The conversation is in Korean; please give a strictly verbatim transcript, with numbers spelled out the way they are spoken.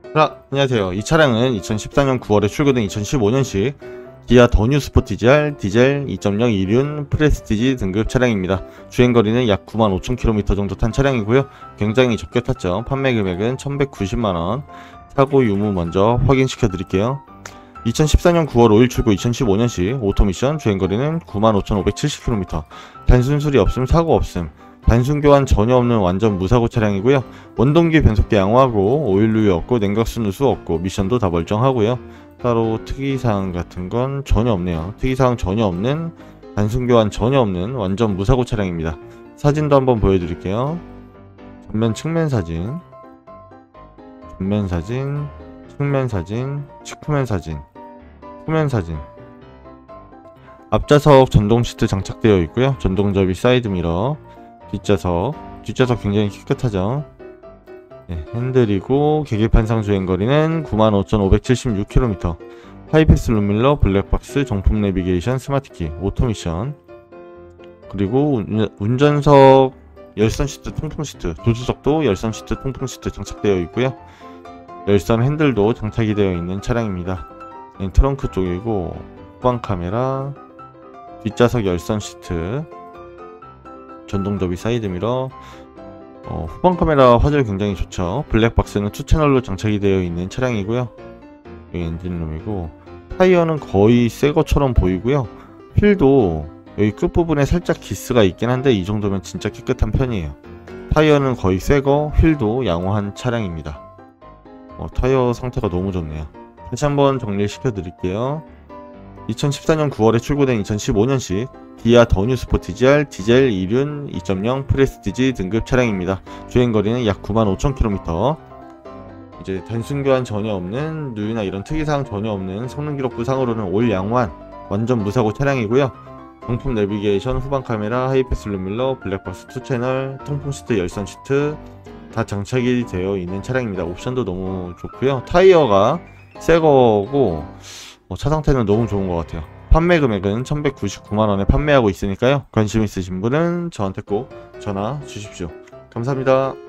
자, 안녕하세요. 이 차량은 이천십사 년 구월에 출고된 이천십오 년식 기아 더 뉴 스포티지 알 디젤 이 점 영 이륜 프레스티지 등급 차량입니다. 주행거리는 약 구만 오천 킬로미터 정도 탄 차량이고요. 굉장히 적게 탔죠. 판매 금액은 천백구십만 원. 사고 유무 먼저 확인시켜 드릴게요. 이천십사 년 구월 오일 출고 이천십오 년식 오토미션, 주행거리는 구만 오천오백칠십 킬로미터. 단순 수리 없음, 사고 없음, 단순 교환 전혀 없는 완전 무사고 차량이고요. 원동기 변속기 양호하고 오일 누유 없고 냉각수 누수 없고 미션도 다 멀쩡하고요. 따로 특이사항 같은 건 전혀 없네요. 특이사항 전혀 없는, 단순 교환 전혀 없는 완전 무사고 차량입니다. 사진도 한번 보여드릴게요. 전면 측면 사진, 전면 사진, 측면 사진, 측면 사진, 후면 사진. 앞좌석 전동 시트 장착되어 있고요. 전동 접이 사이드 미러. 뒷좌석, 뒷좌석 굉장히 깨끗하죠. 네, 핸들이고 계기판상 주행거리는 구만 오천오백칠십육 킬로미터. 하이패스 룸밀러, 블랙박스, 정품 내비게이션, 스마트키, 오토미션. 그리고 운전석 열선 시트, 통풍 시트, 조수석도 열선 시트, 통풍 시트 장착되어 있고요. 열선 핸들도 장착이 되어 있는 차량입니다. 네, 트렁크 쪽이고 후방 카메라, 뒷좌석 열선 시트, 전동 접이 사이드 미러, 어, 후방 카메라 화질 굉장히 좋죠. 블랙박스는 투 채널로 장착이 되어 있는 차량이고요. 여기 엔진룸이고, 타이어는 거의 새 것처럼 보이고요. 휠도 여기 끝부분에 살짝 기스가 있긴 한데 이 정도면 진짜 깨끗한 편이에요. 타이어는 거의 새거, 휠도 양호한 차량입니다. 어, 타이어 상태가 너무 좋네요. 다시 한번 정리시켜 드릴게요. 이천십사 년 구월에 출고된 이천십오 년식 기아 더 뉴 스포티지 알 디젤 이륜 이 점 영 프레스티지 등급 차량입니다. 주행거리는 약 구만 오천 킬로미터. 이제 단순 교환 전혀 없는, 누유나 이런 특이사항 전혀 없는, 성능 기록부 상으로는 올 양호한 완전 무사고 차량이고요. 정품 내비게이션, 후방 카메라, 하이패스 룸밀러, 블랙박스 투 채널, 통풍 시트, 열선 시트 다 장착이 되어 있는 차량입니다. 옵션도 너무 좋고요. 타이어가 새 거고 어, 차 상태는 너무 좋은 것 같아요. 판매 금액은 천백구십구만 원에 판매하고 있으니까요. 관심 있으신 분은 저한테 꼭 전화 주십시오. 감사합니다.